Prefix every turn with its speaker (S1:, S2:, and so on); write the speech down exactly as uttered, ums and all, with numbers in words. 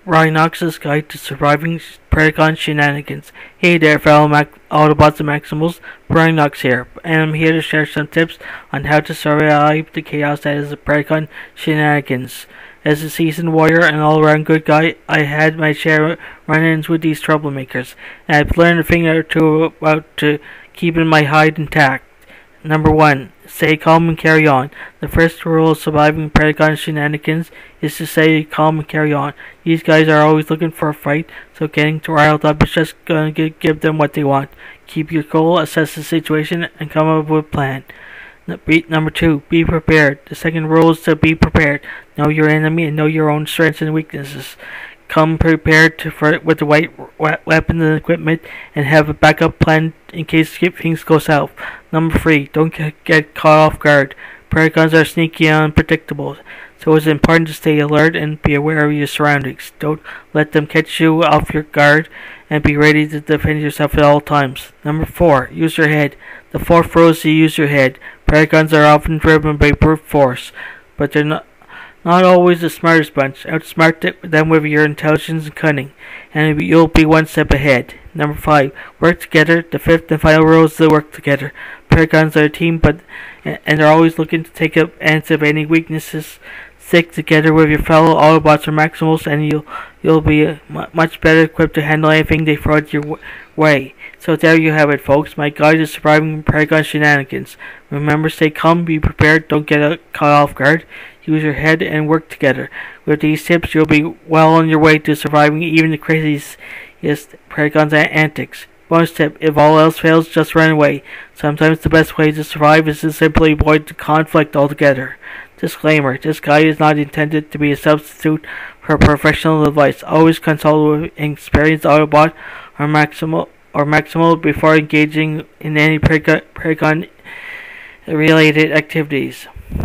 S1: Rhinox's Guide to Surviving Predacon Shenanigans. Hey there, fellow Mac Autobots and Maximals, Rhinox here, and I'm here to share some tips on how to survive the chaos that is the Predacon Shenanigans. As a seasoned warrior and all-around good guy, I had my share of run-ins with these troublemakers, and I've learned a thing or two about to keeping my hide intact. Number one, stay calm and carry on. The first rule of surviving Predacon Shenanigans is to stay calm and carry on. These guys are always looking for a fight, so getting riled up is just going to give them what they want. Keep your cool, assess the situation, and come up with a plan. Number two, be prepared. The second rule is to be prepared. Know your enemy and know your own strengths and weaknesses. Come prepared to, for, with the right weapons and equipment, and have a backup plan in case things go south. Number three, don't get caught off guard. Predacons are sneaky and unpredictable, so it's important to stay alert and be aware of your surroundings. Don't let them catch you off your guard, and be ready to defend yourself at all times. Number four, use your head. The fourth rule is to use your head. Predacons are often driven by brute force, but they're not Not always the smartest bunch. Outsmart them with your intelligence and cunning, and you'll be one step ahead. Number five, work together. The fifth and final rule is to work together. Predacons are a team, but and they're always looking to take advantage of any weaknesses. Stick together with your fellow Autobots or Maximals, and you'll you'll be uh, much better equipped to handle anything they throw at your way. So there you have it, folks. My guide to surviving Predacon Shenanigans. Remember, stay calm, be prepared, don't get uh, caught off guard. Use your head and work together. With these tips, you'll be well on your way to surviving even the craziest Predacons antics. Bonus tip, if all else fails, just run away. Sometimes the best way to survive is to simply avoid the conflict altogether. Disclaimer, this guide is not intended to be a substitute for professional advice. Always consult with an experienced Autobot or Maximal, or Maximal before engaging in any Predacon related activities.